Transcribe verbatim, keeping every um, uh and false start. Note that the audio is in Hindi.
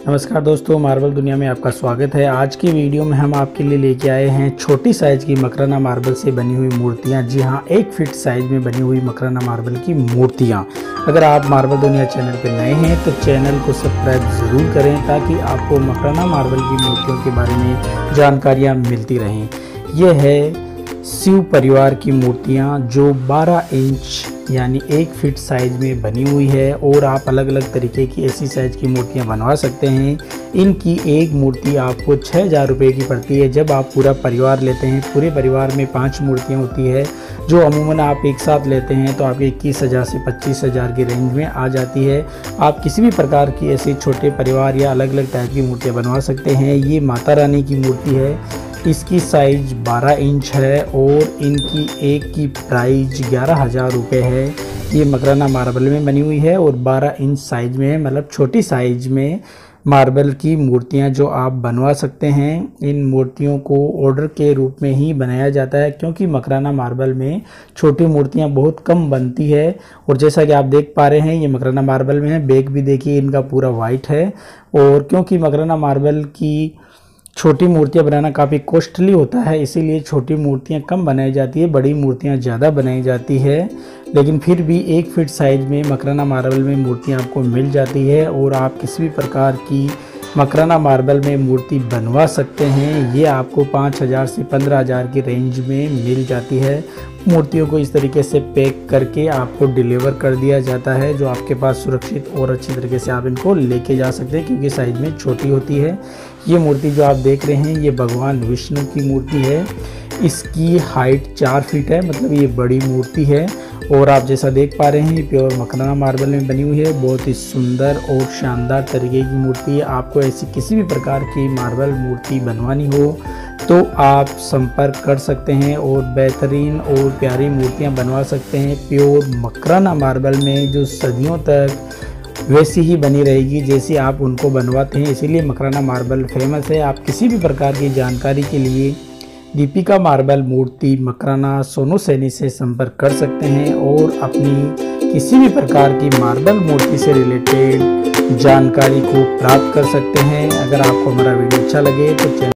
नमस्कार दोस्तों, मार्बल दुनिया में आपका स्वागत है। आज की वीडियो में हम आपके लिए लेके आए हैं छोटी साइज की मकराना मार्बल से बनी हुई मूर्तियां। जी हां, एक फीट साइज में बनी हुई मकराना मार्बल की मूर्तियां। अगर आप मार्बल दुनिया चैनल पर नए हैं तो चैनल को सब्सक्राइब ज़रूर करें ताकि आपको मकराना मार्बल की मूर्तियों के बारे में जानकारियाँ मिलती रहें। यह है शिव परिवार की मूर्तियाँ जो बारह इंच यानी एक फीट साइज में बनी हुई है और आप अलग अलग तरीके की ऐसी साइज की मूर्तियाँ बनवा सकते हैं। इनकी एक मूर्ति आपको छः हज़ार रुपये की पड़ती है। जब आप पूरा परिवार लेते हैं, पूरे परिवार में पांच मूर्तियाँ होती है जो अमूमन आप एक साथ लेते हैं तो आपके इक्कीस हज़ार से पच्चीस हज़ार की रेंज में आ जाती है। आप किसी भी प्रकार की ऐसी छोटे परिवार या अलग अलग टाइप की मूर्तियाँ बनवा सकते हैं। ये माता रानी की मूर्ति है, इसकी साइज बारह इंच है और इनकी एक की प्राइस ग्यारह हज़ार रुपये है। ये मकराना मार्बल में बनी हुई है और बारह इंच साइज में है, मतलब छोटी साइज में मार्बल की मूर्तियां जो आप बनवा सकते हैं। इन मूर्तियों को ऑर्डर के रूप में ही बनाया जाता है क्योंकि मकराना मार्बल में छोटी मूर्तियां बहुत कम बनती है। और जैसा कि आप देख पा रहे हैं, ये मकराना मार्बल में है। बैग भी देखिए इनका पूरा वाइट है। और क्योंकि मकराना मार्बल की छोटी मूर्तियां बनाना काफ़ी कॉस्टली होता है, इसीलिए छोटी मूर्तियां कम बनाई जाती है, बड़ी मूर्तियां ज़्यादा बनाई जाती है। लेकिन फिर भी एक फीट साइज में मकराना मार्बल में मूर्तियां आपको मिल जाती है और आप किसी भी प्रकार की मकराना मार्बल में मूर्ति बनवा सकते हैं। ये आपको पाँच हज़ार से पंद्रह हज़ार की रेंज में मिल जाती है। मूर्तियों को इस तरीके से पैक करके आपको डिलीवर कर दिया जाता है जो आपके पास सुरक्षित और अच्छी तरीके से आप इनको लेके जा सकते हैं क्योंकि साइज में छोटी होती है। ये मूर्ति जो आप देख रहे हैं ये भगवान विष्णु की मूर्ति है। इसकी हाइट चार फीट है, मतलब ये बड़ी मूर्ति है। और आप जैसा देख पा रहे हैं ये प्योर मकराना मार्बल में बनी हुई है। बहुत ही सुंदर और शानदार तरीके की मूर्ति है। आपको ऐसी किसी भी प्रकार की मार्बल मूर्ति बनवानी हो तो आप संपर्क कर सकते हैं और बेहतरीन और प्यारी मूर्तियां बनवा सकते हैं प्योर मकराना मार्बल में, जो सदियों तक वैसी ही बनी रहेगी जैसी आप उनको बनवाते हैं। इसीलिए मकराना मार्बल फेमस है। आप किसी भी प्रकार की जानकारी के लिए दीपिका मार्बल मूर्ति मकराना सोनू सैनी से संपर्क कर सकते हैं और अपनी किसी भी प्रकार की मार्बल मूर्ति से रिलेटेड जानकारी को प्राप्त कर सकते हैं। अगर आपको हमारा वीडियो अच्छा लगे तो चैनल